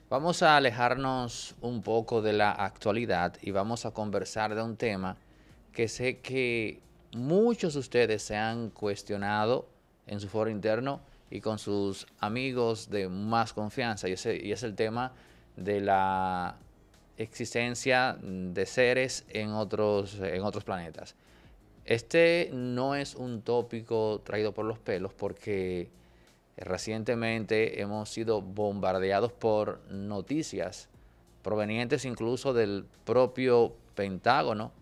Vamos a alejarnos un poco de la actualidad y vamos a conversar de un tema que sé que muchos de ustedes se han cuestionado en su foro interno y con sus amigos de más confianza, y es el tema de la existencia de seres en otros planetas. Este no es un tópico traído por los pelos porque recientemente hemos sido bombardeados por noticias provenientes incluso del propio Pentágono,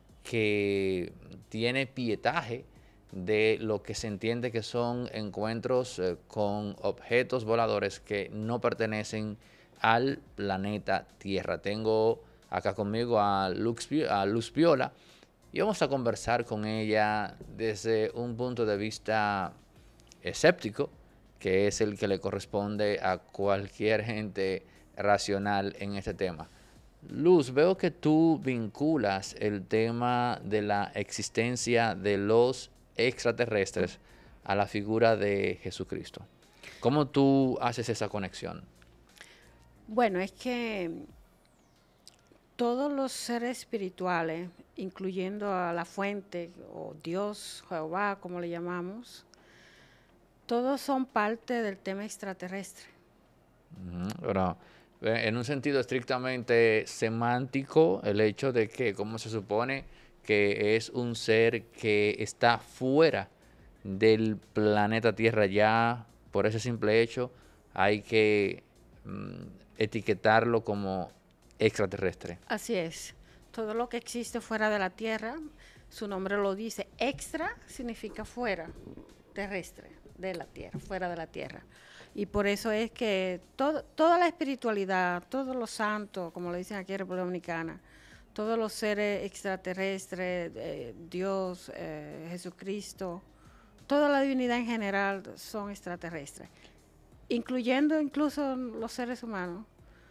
que tiene pietaje de lo que se entiende que son encuentros con objetos voladores que no pertenecen al planeta Tierra. Tengo acá conmigo a Luz Viola y vamos a conversar con ella desde un punto de vista escéptico, que es el que le corresponde a cualquier gente racional en este tema. Luz, veo que tú vinculas el tema de la existencia de los extraterrestres a la figura de Jesucristo. ¿Cómo tú haces esa conexión? Bueno, es que todos los seres espirituales, incluyendo a la fuente o Dios, Jehová, como le llamamos, todos son parte del tema extraterrestre. Bueno, en un sentido estrictamente semántico, el hecho de que, como se supone que es un ser que está fuera del planeta Tierra, ya por ese simple hecho hay que mm, etiquetarlo como extraterrestre. Así es, todo lo que existe fuera de la Tierra, su nombre lo dice, extra significa fuera, terrestre, de la Tierra, fuera de la Tierra. Y por eso es que toda la espiritualidad, todos los santos, como le dicen aquí en República Dominicana, todos los seres extraterrestres, Dios, Jesucristo, toda la divinidad en general son extraterrestres, incluyendo incluso los seres humanos.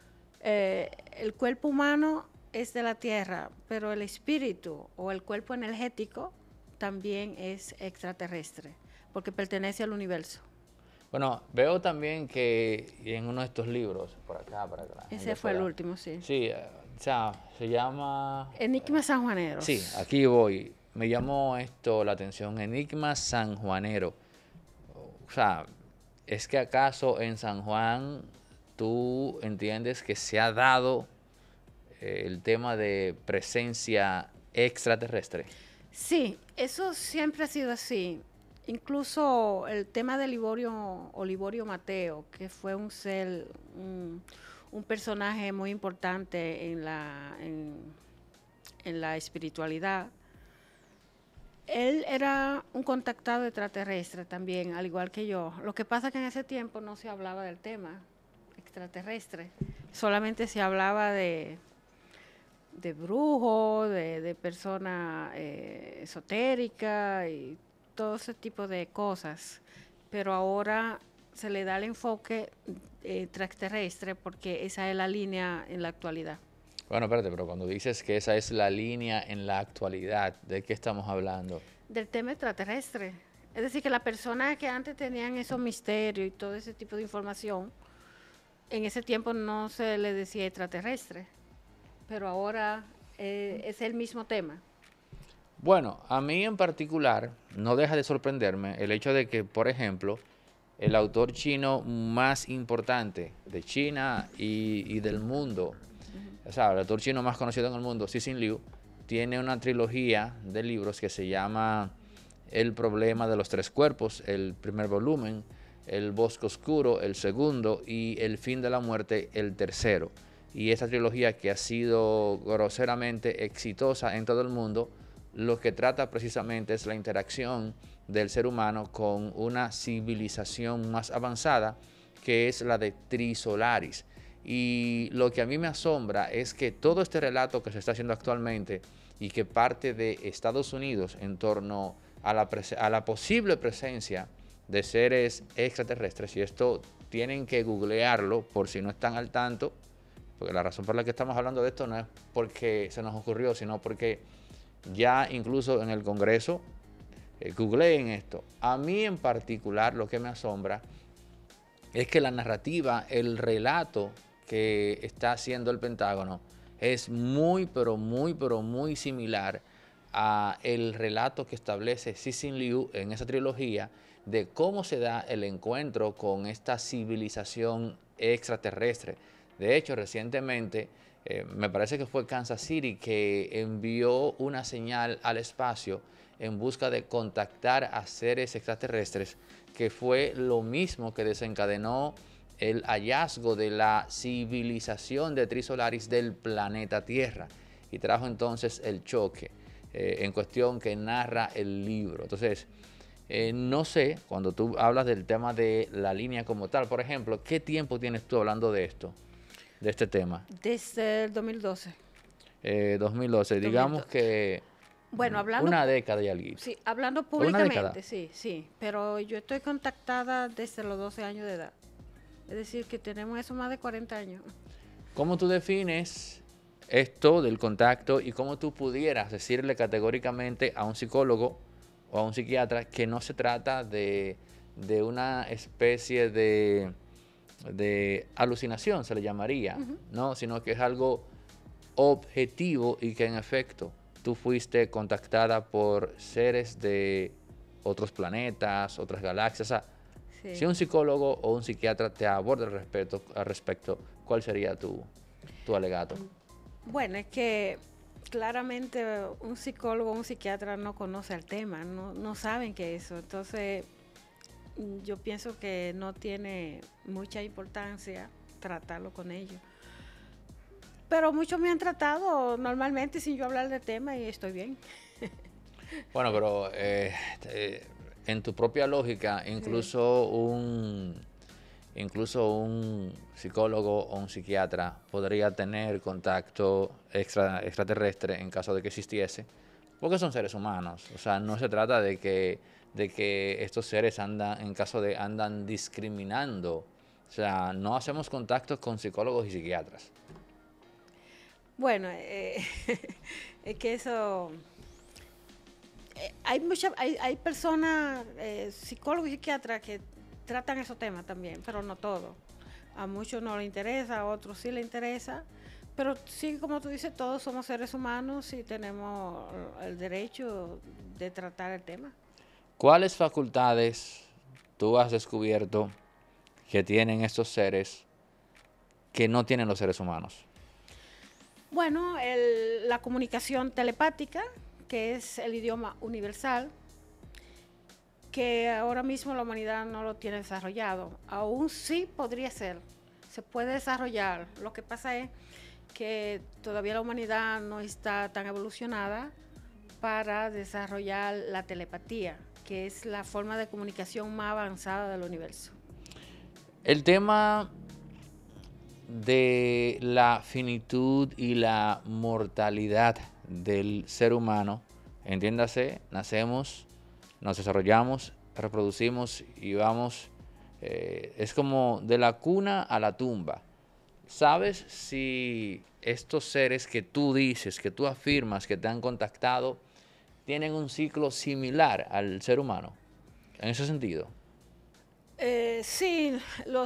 El cuerpo humano es de la Tierra, pero el espíritu o el cuerpo energético también es extraterrestre, porque pertenece al universo. Bueno, veo también que en uno de estos libros, por acá, para que la gente Ese fue el pueda. último, sí. Sí, o sea, se llama. Enigmas Sí, sanjuaneros. aquí voy. Me llamó esto la atención. Enigma sanjuanero. O sea, ¿es que acaso en San Juan tú entiendes que se ha dado el tema de presencia extraterrestre? Sí, eso siempre ha sido así. Incluso el tema de Liborio Mateo, que fue un personaje muy importante en la espiritualidad. Él era un contactado extraterrestre también, al igual que yo. Lo que pasa es que en ese tiempo no se hablaba del tema extraterrestre, solamente se hablaba de brujos, de personas esotéricas y todo ese tipo de cosas. Pero ahora se le da el enfoque extraterrestre porque esa es la línea en la actualidad. Bueno, espérate, pero cuando dices que esa es la línea en la actualidad, ¿de qué estamos hablando? Del tema extraterrestre. Es decir, que las personas que antes tenían esos misterios y todo ese tipo de información, en ese tiempo no se le decía extraterrestre, pero ahora es el mismo tema. Bueno, a mí en particular no deja de sorprenderme el hecho de que, por ejemplo, el autor chino más importante de China y del mundo, o sea, el autor chino más conocido en el mundo, Cixin Liu, tiene una trilogía de libros que se llama El problema de los tres cuerpos, el primer volumen, El bosque oscuro, el segundo, y El fin de la muerte, el tercero. Y esta trilogía, que ha sido groseramente exitosa en todo el mundo, lo que trata precisamente es la interacción del ser humano con una civilización más avanzada, que es la de Trisolaris. Y lo que a mí me asombra es que todo este relato que se está haciendo actualmente y que parte de Estados Unidos en torno a la posible presencia de seres extraterrestres, y esto tienen que googlearlo por si no están al tanto, porque la razón por la que estamos hablando de esto no es porque se nos ocurrió, sino porque ya incluso en el Congreso googleen esto. A mí en particular lo que me asombra es que la narrativa, el relato que está haciendo el Pentágono es muy, pero muy, pero muy similar a el relato que establece Cixin Liu en esa trilogía de cómo se da el encuentro con esta civilización extraterrestre. De hecho, recientemente, me parece que fue Kansas City que envió una señal al espacio en busca de contactar a seres extraterrestres, que fue lo mismo que desencadenó el hallazgo de la civilización de Trisolaris del planeta Tierra y trajo entonces el choque en cuestión que narra el libro. Entonces, no sé, cuando tú hablas del tema de la línea como tal, por ejemplo, ¿qué tiempo tienes tú hablando de esto, de este tema? Desde el 2012. 2012, digamos 2012. que Bueno, hablando, una década y algo. sí, hablando ¿O una década? públicamente, sí, sí, pero yo estoy contactada desde los 12 años de edad. Es decir, que tenemos eso más de 40 años. ¿Cómo tú defines esto del contacto y cómo tú pudieras decirle categóricamente a un psicólogo o a un psiquiatra que no se trata de una especie de alucinación, se le llamaría, ¿no? Sino que es algo objetivo y que en efecto tú fuiste contactada por seres de otros planetas, otras galaxias? O sea, Sí. si un psicólogo o un psiquiatra te aborda al respecto, ¿cuál sería tu alegato? Bueno, es que claramente un psicólogo o un psiquiatra no conoce el tema, no saben qué es eso. Entonces, yo pienso que no tiene mucha importancia tratarlo con ellos. Pero muchos me han tratado normalmente sin yo hablar del tema y estoy bien. Bueno, pero en tu propia lógica, incluso un psicólogo o un psiquiatra podría tener contacto extraterrestre en caso de que existiese, porque son seres humanos. O sea, no se trata de que estos seres andan discriminando. O sea, no hacemos contactos con psicólogos y psiquiatras. Bueno, es que eso... hay personas, psicólogos y psiquiatras que tratan esos temas también, pero no todos. A muchos no les interesa, a otros sí les interesa. Pero sí, como tú dices, todos somos seres humanos y tenemos el derecho de tratar el tema. ¿Cuáles facultades tú has descubierto que tienen estos seres que no tienen los seres humanos? Bueno, la comunicación telepática, que es el idioma universal, que ahora mismo la humanidad no lo tiene desarrollado. Aún sí podría ser, se puede desarrollar. Lo que pasa es que todavía la humanidad no está tan evolucionada para desarrollar la telepatía, que es la forma de comunicación más avanzada del universo. El tema de la finitud y la mortalidad del ser humano, entiéndase, nacemos, nos desarrollamos, reproducimos y vamos, es como de la cuna a la tumba. ¿Sabes si estos seres que tú dices, que tú afirmas que te han contactado, tienen un ciclo similar al ser humano? En ese sentido. Sí,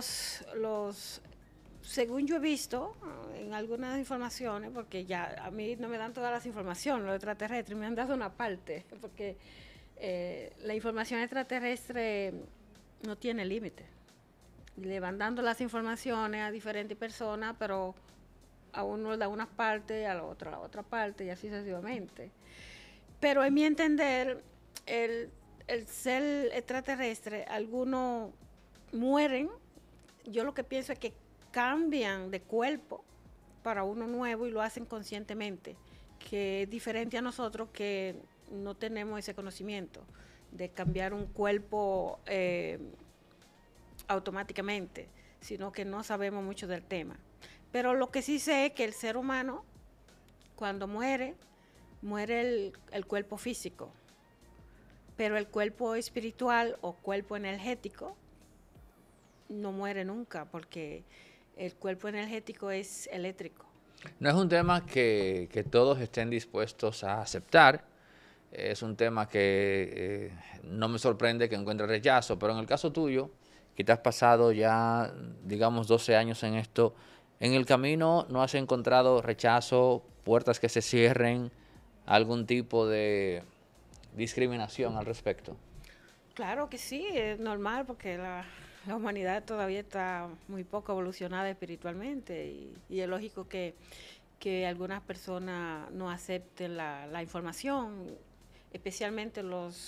según yo he visto en algunas informaciones, porque ya a mí no me dan todas las informaciones, los extraterrestres, me han dado una parte, porque la información extraterrestre no tiene límite. Le van dando las informaciones a diferentes personas, pero a uno le da una parte, a la otra parte, y así sucesivamente. Pero en mi entender, el ser extraterrestre, algunos mueren. Yo lo que pienso es que cambian de cuerpo para uno nuevo y lo hacen conscientemente, que es diferente a nosotros que no tenemos ese conocimiento de cambiar un cuerpo automáticamente, sino que no sabemos mucho del tema. Pero lo que sí sé es que el ser humano, cuando muere el cuerpo físico, pero el cuerpo espiritual o cuerpo energético no muere nunca, porque el cuerpo energético es eléctrico. No es un tema que todos estén dispuestos a aceptar. Es un tema que no me sorprende que encuentre rechazo, pero en el caso tuyo, que te has pasado ya, digamos, 12 años en esto, ¿En el camino no has encontrado rechazo, puertas que se cierren, algún tipo de discriminación al respecto? Claro que sí, es normal porque la humanidad todavía está muy poco evolucionada espiritualmente y es lógico que algunas personas no acepten la información, especialmente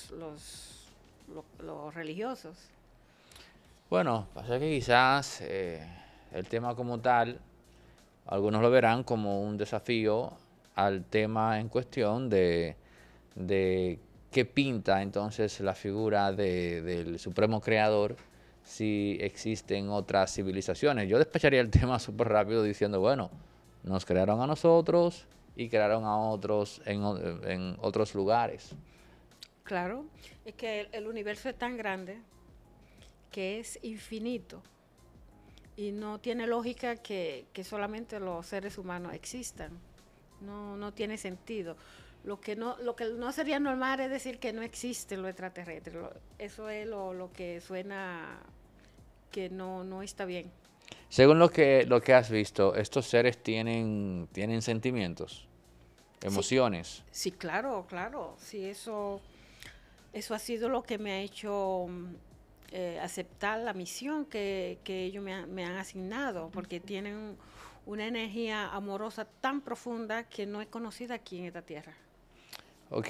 los religiosos. Bueno, pasa que quizás el tema como tal, algunos lo verán como un desafío al tema en cuestión de qué pinta entonces la figura del supremo creador si existen otras civilizaciones. Yo despacharía el tema súper rápido diciendo, bueno, nos crearon a nosotros y crearon a otros en otros lugares. Claro, es que el universo es tan grande que es infinito y no tiene lógica que solamente los seres humanos existan. No tiene sentido. Lo que no sería normal es decir que no existen los extraterrestres. Eso es lo que suena que no está bien. Según lo que has visto, estos seres tienen sentimientos, Sí, emociones. sí, claro, claro. Sí, eso ha sido lo que me ha hecho aceptar la misión que ellos me han asignado, porque tienen una energía amorosa tan profunda que no es conocida aquí en esta tierra. Ok,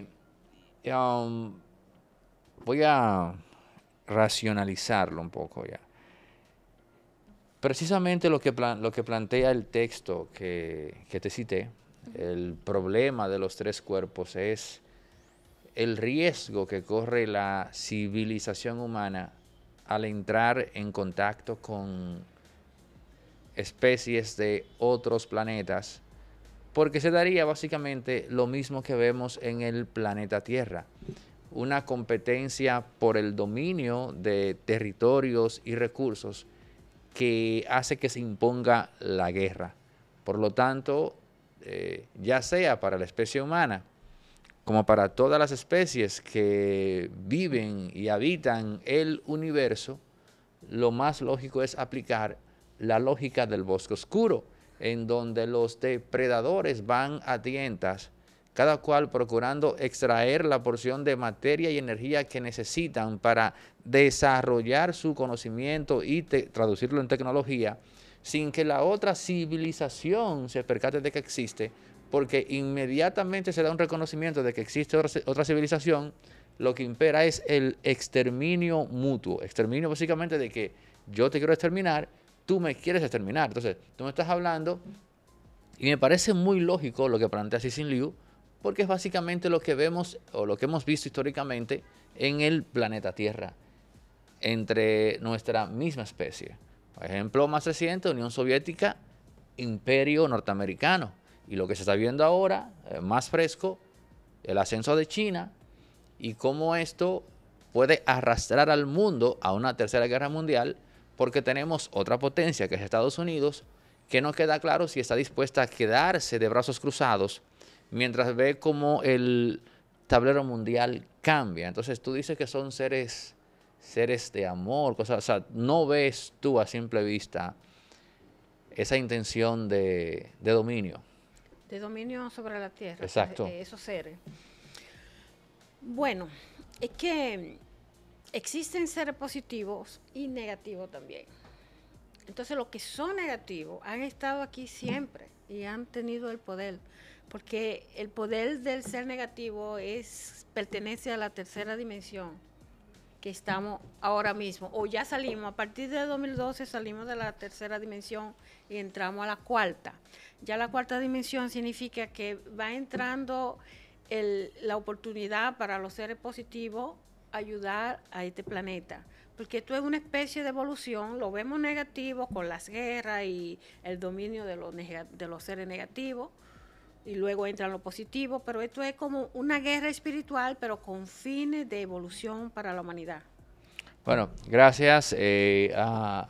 voy a racionalizarlo un poco ya. Precisamente lo que plantea el texto que te cité, el problema de los tres cuerpos es el riesgo que corre la civilización humana al entrar en contacto con especies de otros planetas, porque se daría básicamente lo mismo que vemos en el planeta Tierra, una competencia por el dominio de territorios y recursos que hace que se imponga la guerra. Por lo tanto, ya sea para la especie humana como para todas las especies que viven y habitan el universo, lo más lógico es aplicar la lógica del bosque oscuro, en donde los depredadores van a tientas, cada cual procurando extraer la porción de materia y energía que necesitan para desarrollar su conocimiento y traducirlo en tecnología, sin que la otra civilización se percate de que existe, porque inmediatamente se da un reconocimiento de que existe otra civilización, lo que impera es el exterminio mutuo. Exterminio básicamente de que yo te quiero exterminar, tú me quieres exterminar. Entonces, tú me estás hablando y me parece muy lógico lo que plantea Cixin Liu, porque es básicamente lo que vemos o lo que hemos visto históricamente en el planeta Tierra, entre nuestra misma especie. Por ejemplo, más reciente, Unión Soviética, Imperio Norteamericano. Y lo que se está viendo ahora, más fresco, el ascenso de China y cómo esto puede arrastrar al mundo a una tercera guerra mundial, porque tenemos otra potencia que es Estados Unidos, que no queda claro si está dispuesta a quedarse de brazos cruzados mientras ve cómo el tablero mundial cambia. Entonces tú dices que son seres de amor, cosas, o sea, no ves tú a simple vista esa intención de dominio. De dominio sobre la tierra, Exacto. esos seres. Bueno, es que existen seres positivos y negativos también. Entonces los que son negativos han estado aquí siempre y han tenido el poder, porque el poder del ser negativo pertenece a la tercera dimensión que estamos ahora mismo, o ya salimos, a partir de 2012 salimos de la tercera dimensión y entramos a la cuarta. Ya la cuarta dimensión significa que va entrando la oportunidad para los seres positivos ayudar a este planeta, porque esto es una especie de evolución, lo vemos negativo con las guerras y el dominio de los seres negativos, y luego entran los positivos, pero esto es como una guerra espiritual, pero con fines de evolución para la humanidad. Bueno, gracias a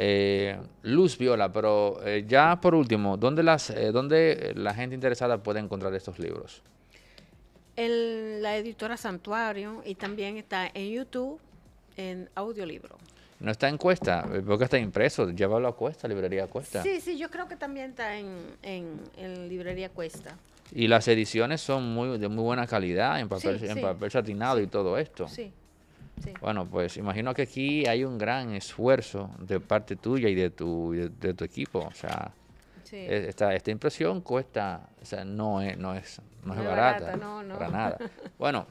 Luz Viola, pero ya por último, ¿dónde la gente interesada puede encontrar estos libros? La editora Santuario, y también está en YouTube en audiolibro. No está en Cuesta, porque está impreso. Llévalo a Cuesta, librería Cuesta. Sí, yo creo que también está en librería Cuesta. Y las ediciones son de muy buena calidad, en papel, Sí, en papel satinado y todo esto. Sí. Bueno, pues imagino que aquí hay un gran esfuerzo de parte tuya y de tu equipo. O sea, esta impresión cuesta, o sea, no es barata, no. para nada. Bueno,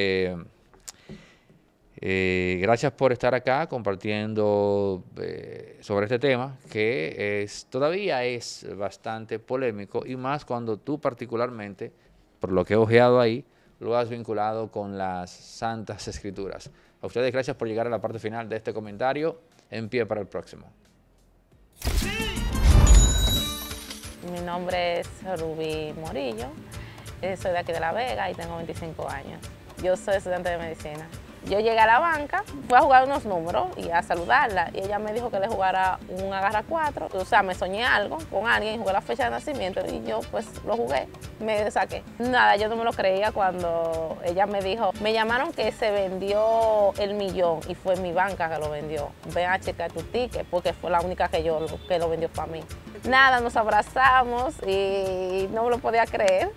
gracias por estar acá compartiendo sobre este tema que todavía es bastante polémico y más cuando tú particularmente, por lo que he ojeado ahí, lo has vinculado con las Santas Escrituras. A ustedes gracias por llegar a la parte final de este comentario. En pie para el próximo. Mi nombre es Rubí Morillo, soy de aquí de La Vega y tengo 25 años. Yo soy estudiante de medicina. Yo llegué a la banca, fui a jugar unos números y a saludarla y ella me dijo que le jugara un agarra 4. O sea, me soñé algo con alguien, jugué la fecha de nacimiento y yo pues lo jugué, me saqué. Nada, yo no me lo creía cuando ella me dijo, me llamaron que se vendió el millón y fue mi banca que lo vendió. Ven a checar tu ticket porque fue la única que lo vendió para mí. Nada, nos abrazamos y no me lo podía creer.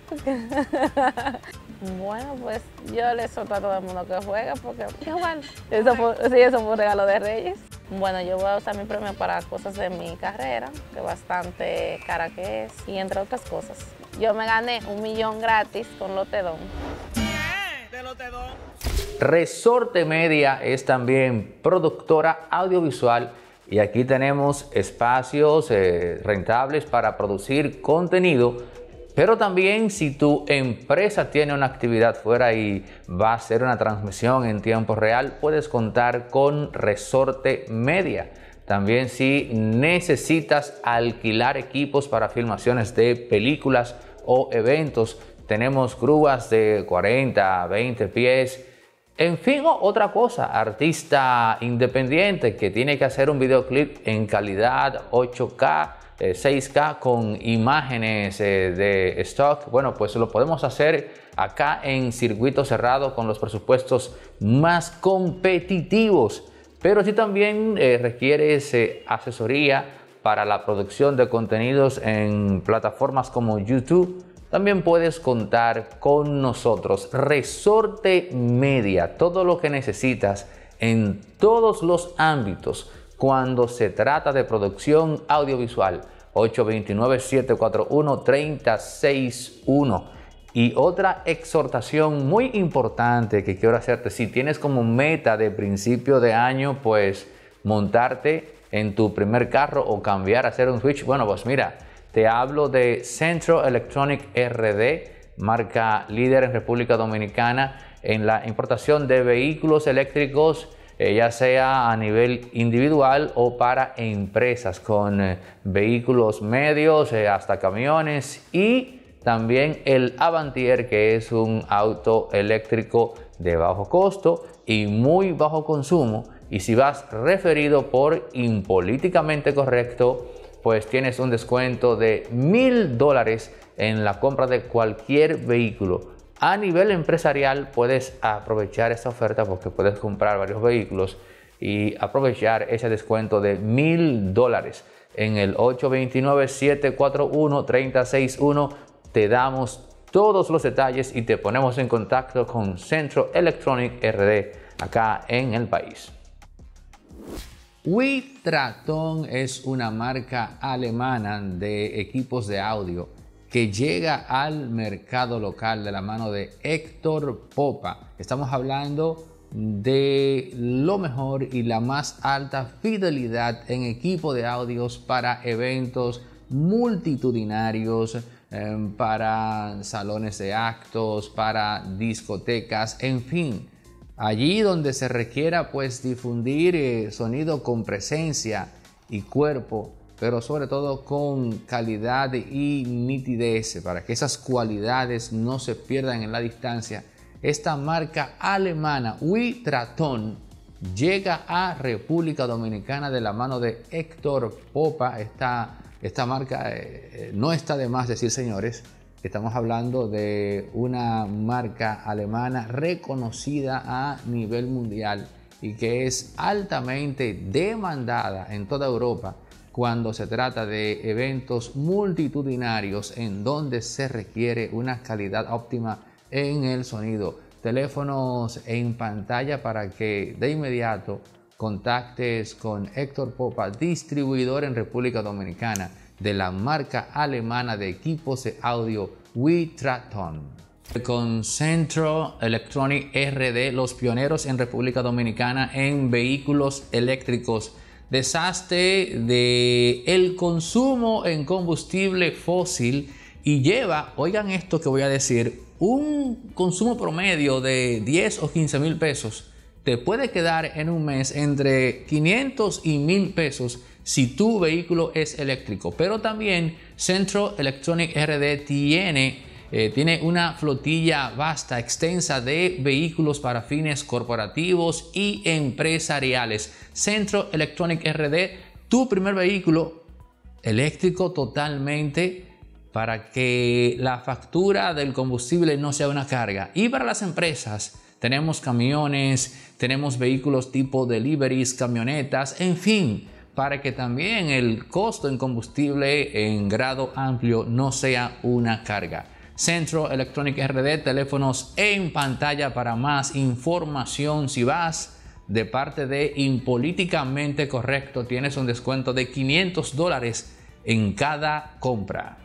Bueno, pues yo le solto a todo el mundo que juegue porque hay que jugar. Eso fue un regalo de Reyes. Bueno, yo voy a usar mi premio para cosas de mi carrera, que bastante cara que es, y entre otras cosas. Yo me gané $1 millón gratis con Lotedón. ¿De Lotedón? Resorte Media es también productora audiovisual y aquí tenemos espacios rentables para producir contenido. Pero también si tu empresa tiene una actividad fuera y va a hacer una transmisión en tiempo real, puedes contar con Resorte Media. También si necesitas alquilar equipos para filmaciones de películas o eventos, tenemos grúas de 40, 20 pies. En fin, otra cosa, artista independiente que tiene que hacer un videoclip en calidad 8K, 6K con imágenes de stock, bueno, pues lo podemos hacer acá en circuito cerrado con los presupuestos más competitivos. Pero si también requieres asesoría para la producción de contenidos en plataformas como YouTube, también puedes contar con nosotros. Resorte Media, todo lo que necesitas en todos los ámbitos cuando se trata de producción audiovisual. 829-741-3061. Y otra exhortación muy importante que quiero hacerte, si tienes como meta de principio de año, pues montarte en tu primer carro o cambiar, hacer un switch, bueno, pues mira, te hablo de Centro Electronic RD, marca líder en República Dominicana en la importación de vehículos eléctricos, ya sea a nivel individual o para empresas con vehículos medios hasta camiones, y también el Avantier, que es un auto eléctrico de bajo costo y muy bajo consumo. Y si vas referido por Impolíticamente Correcto, pues tienes un descuento de $1000 en la compra de cualquier vehículo. A nivel empresarial puedes aprovechar esta oferta porque puedes comprar varios vehículos y aprovechar ese descuento de $1000 en el 829-741-3061. Te damos todos los detalles y te ponemos en contacto con Centro Electronic RD acá en el país. Witraton es una marca alemana de equipos de audio que llega al mercado local de la mano de Héctor Popa. Estamos hablando de lo mejor y la más alta fidelidad en equipo de audios para eventos multitudinarios, para salones de actos, para discotecas, en fin. Allí donde se requiera pues difundir sonido con presencia y cuerpo, pero sobre todo con calidad y nitidez, para que esas cualidades no se pierdan en la distancia. Esta marca alemana Witraton llega a República Dominicana de la mano de Héctor Popa. Esta marca no está de más decir, señores, estamos hablando de una marca alemana reconocida a nivel mundial y que es altamente demandada en toda Europa cuando se trata de eventos multitudinarios en donde se requiere una calidad óptima en el sonido. Teléfonos en pantalla para que de inmediato contactes con Héctor Popa, distribuidor en República Dominicana de la marca alemana de equipos de audio Witraton. Con Centro Electronic RD, los pioneros en República Dominicana en vehículos eléctricos. Desastre del consumo en combustible fósil y lleva, oigan esto que voy a decir, un consumo promedio de 10 o 15 mil pesos. Te puede quedar en un mes entre 500 y 1000 pesos si tu vehículo es eléctrico. Pero también Centro Electronic RD tiene una flotilla vasta, extensa de vehículos para fines corporativos y empresariales. Centro Electronic RD, tu primer vehículo eléctrico totalmente para que la factura del combustible no sea una carga. Y para las empresas, tenemos camiones, tenemos vehículos tipo deliveries, camionetas, en fin, para que también el costo en combustible en grado amplio no sea una carga. Centro Electronic RD, teléfonos en pantalla para más información. Si vas de parte de Impolíticamente Correcto, tienes un descuento de $500 en cada compra.